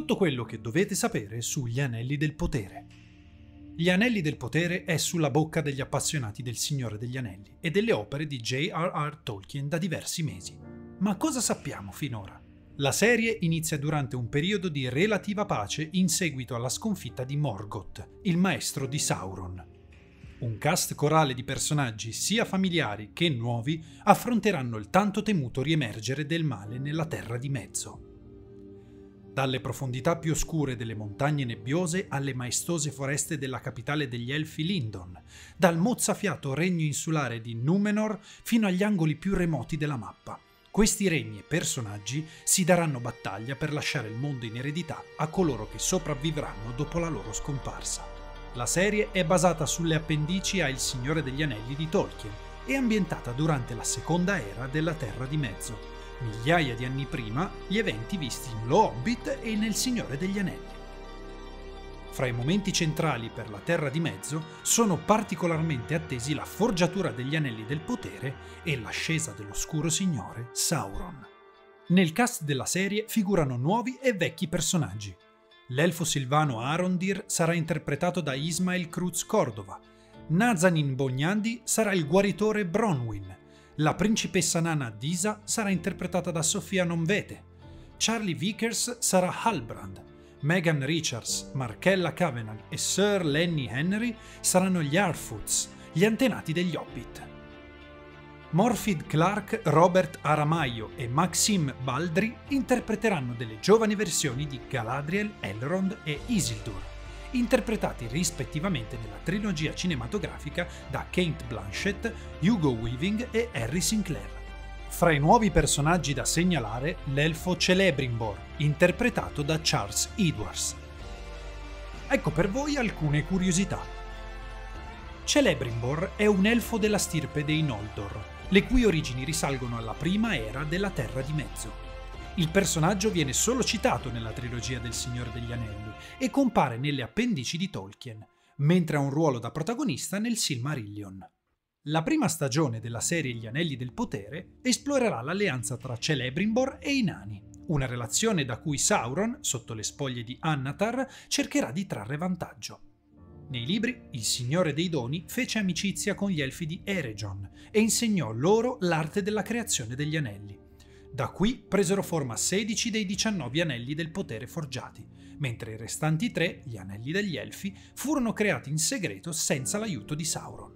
Tutto quello che dovete sapere sugli Anelli del Potere. Gli Anelli del Potere è sulla bocca degli appassionati del Signore degli Anelli e delle opere di J.R.R. Tolkien da diversi mesi. Ma cosa sappiamo finora? La serie inizia durante un periodo di relativa pace in seguito alla sconfitta di Morgoth, il maestro di Sauron. Un cast corale di personaggi sia familiari che nuovi affronteranno il tanto temuto riemergere del male nella Terra di Mezzo. Dalle profondità più oscure delle montagne nebbiose alle maestose foreste della capitale degli Elfi Lindon, dal mozzafiato regno insulare di Númenor fino agli angoli più remoti della mappa. Questi regni e personaggi si daranno battaglia per lasciare il mondo in eredità a coloro che sopravvivranno dopo la loro scomparsa. La serie è basata sulle appendici a Il Signore degli Anelli di Tolkien e ambientata durante la seconda era della Terra di Mezzo, migliaia di anni prima gli eventi visti in Lo Hobbit e nel Signore degli Anelli. Fra i momenti centrali per la Terra di Mezzo sono particolarmente attesi la forgiatura degli Anelli del Potere e l'ascesa dell'Oscuro Signore Sauron. Nel cast della serie figurano nuovi e vecchi personaggi. L'elfo silvano Arondir sarà interpretato da Ismael Cruz Cordova, Nazanin Bognandi sarà il guaritore Bronwyn, la principessa nana Disa sarà interpretata da Sofia Nonvete, Charlie Vickers sarà Halbrand, Megan Richards, Markella Kavanagh e Sir Lenny Henry saranno gli Harfoots, gli antenati degli Hobbit. Morfydd Clark, Robert Aramaio e Maxim Baldry interpreteranno delle giovani versioni di Galadriel, Elrond e Isildur, interpretati rispettivamente nella trilogia cinematografica da Cate Blanchett, Hugo Weaving e Harry Sinclair. Fra i nuovi personaggi da segnalare, l'elfo Celebrimbor, interpretato da Charles Edwards. Ecco per voi alcune curiosità. Celebrimbor è un elfo della stirpe dei Noldor, le cui origini risalgono alla prima era della Terra di Mezzo. Il personaggio viene solo citato nella trilogia del Signore degli Anelli e compare nelle appendici di Tolkien, mentre ha un ruolo da protagonista nel Silmarillion. La prima stagione della serie Gli Anelli del Potere esplorerà l'alleanza tra Celebrimbor e i nani, una relazione da cui Sauron, sotto le spoglie di Annatar, cercherà di trarre vantaggio. Nei libri, il Signore dei Doni fece amicizia con gli Elfi di Eregion e insegnò loro l'arte della creazione degli anelli. Da qui presero forma 16 dei 19 Anelli del Potere forgiati, mentre i restanti 3, gli Anelli degli Elfi, furono creati in segreto senza l'aiuto di Sauron.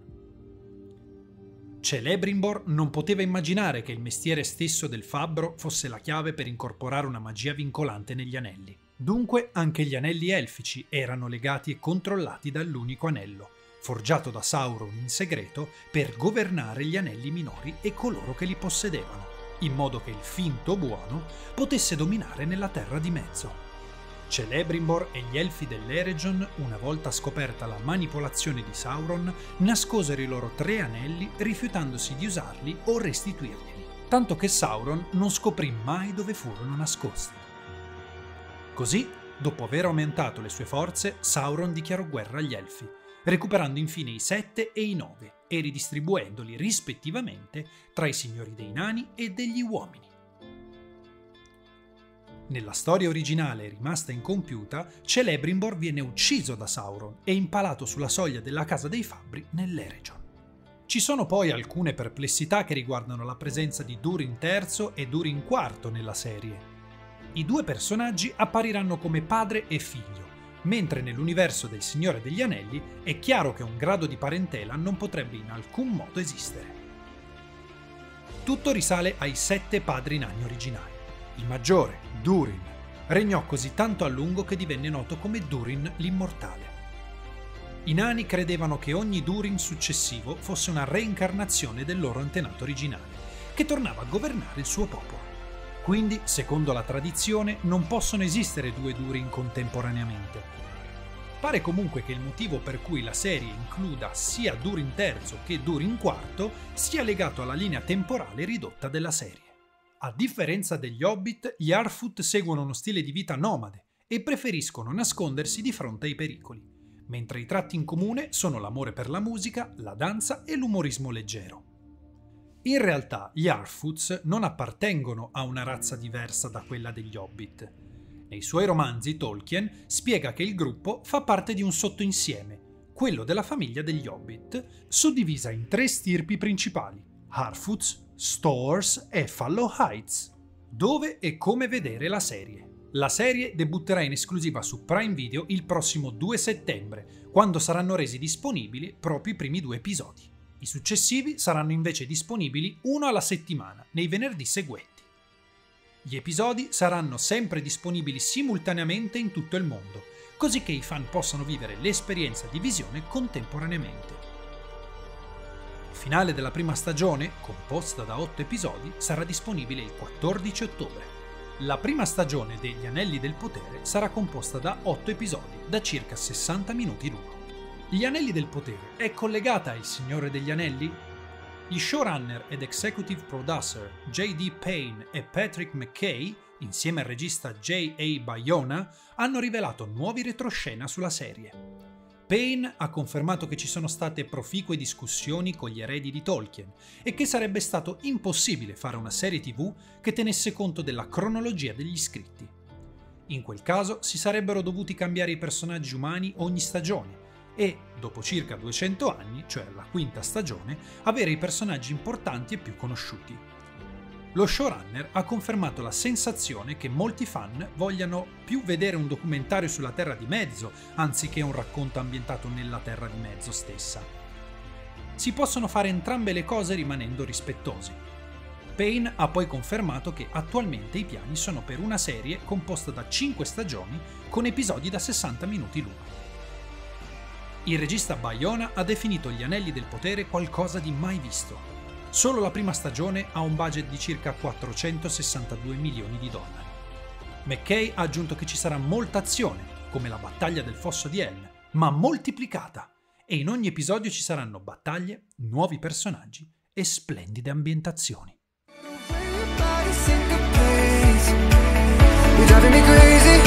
Celebrimbor non poteva immaginare che il mestiere stesso del fabbro fosse la chiave per incorporare una magia vincolante negli anelli. Dunque anche gli anelli elfici erano legati e controllati dall'unico anello, forgiato da Sauron in segreto per governare gli anelli minori e coloro che li possedevano, in modo che il finto buono potesse dominare nella Terra di Mezzo. Celebrimbor e gli Elfi dell'Eregion, una volta scoperta la manipolazione di Sauron, nascosero i loro 3 anelli rifiutandosi di usarli o restituirli, tanto che Sauron non scoprì mai dove furono nascosti. Così, dopo aver aumentato le sue forze, Sauron dichiarò guerra agli Elfi, recuperando infine i 7 e i 9 e ridistribuendoli rispettivamente tra i signori dei nani e degli uomini. Nella storia originale rimasta incompiuta, Celebrimbor viene ucciso da Sauron e impalato sulla soglia della casa dei fabbri nell'Eregion. Ci sono poi alcune perplessità che riguardano la presenza di Durin III e Durin IV nella serie. I 2 personaggi appariranno come padre e figlio, mentre nell'universo del Signore degli Anelli è chiaro che un grado di parentela non potrebbe in alcun modo esistere. Tutto risale ai 7 padri nani originali. Il maggiore, Durin, regnò così tanto a lungo che divenne noto come Durin l'Immortale. I nani credevano che ogni Durin successivo fosse una reincarnazione del loro antenato originale, che tornava a governare il suo popolo. Quindi, secondo la tradizione, non possono esistere 2 Durin contemporaneamente. Pare comunque che il motivo per cui la serie includa sia Durin III che Durin IV sia legato alla linea temporale ridotta della serie. A differenza degli Hobbit, gli Harfoot seguono uno stile di vita nomade e preferiscono nascondersi di fronte ai pericoli, mentre i tratti in comune sono l'amore per la musica, la danza e l'umorismo leggero. In realtà gli Harfoots non appartengono a una razza diversa da quella degli Hobbit. Nei suoi romanzi Tolkien spiega che il gruppo fa parte di un sottoinsieme, quello della famiglia degli Hobbit, suddivisa in 3 stirpi principali: Harfoots, Stoors e Fallow Heights. Dove e come vedere la serie? La serie debutterà in esclusiva su Prime Video il prossimo 2 settembre, quando saranno resi disponibili proprio i primi 2 episodi. I successivi saranno invece disponibili uno alla settimana, nei venerdì seguenti. Gli episodi saranno sempre disponibili simultaneamente in tutto il mondo, così che i fan possano vivere l'esperienza di visione contemporaneamente. Il finale della prima stagione, composta da 8 episodi, sarà disponibile il 14 ottobre. La prima stagione degli Anelli del Potere sarà composta da 8 episodi, da circa 60 minuti l'uno. Gli Anelli del Potere è collegata a Il Signore degli Anelli? Gli showrunner ed executive producer J.D. Payne e Patrick McKay, insieme al regista J.A. Bayona, hanno rivelato nuovi retroscena sulla serie. Payne ha confermato che ci sono state proficue discussioni con gli eredi di Tolkien e che sarebbe stato impossibile fare una serie TV che tenesse conto della cronologia degli scritti. In quel caso si sarebbero dovuti cambiare i personaggi umani ogni stagione e, dopo circa 200 anni, cioè la quinta stagione, avere i personaggi importanti e più conosciuti. Lo showrunner ha confermato la sensazione che molti fan vogliano più vedere un documentario sulla Terra di Mezzo anziché un racconto ambientato nella Terra di Mezzo stessa. Si possono fare entrambe le cose rimanendo rispettosi. Payne ha poi confermato che attualmente i piani sono per una serie composta da 5 stagioni con episodi da 60 minuti l'uno. Il regista Bayona ha definito Gli Anelli del Potere qualcosa di mai visto. Solo la prima stagione ha un budget di circa 462 milioni di dollari. McKay ha aggiunto che ci sarà molta azione, come la battaglia del Fosso di Helm, ma moltiplicata, e in ogni episodio ci saranno battaglie, nuovi personaggi e splendide ambientazioni. You're driving me crazy.